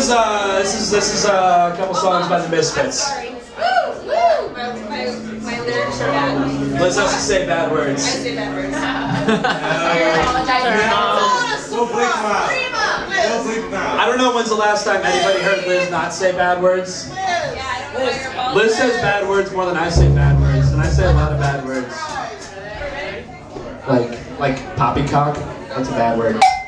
is a couple songs by the Misfits. Sorry. My lyrics are bad. Liz has to say bad words. I say bad words. We'll bleep them out. We'll bleep them out. I don't know when's the last time anybody heard Liz not say bad words. Yeah, I don't know why you're bald. Liz says bad words more than I say bad words, and I say a lot of bad words. Like poppycock. That's a bad word.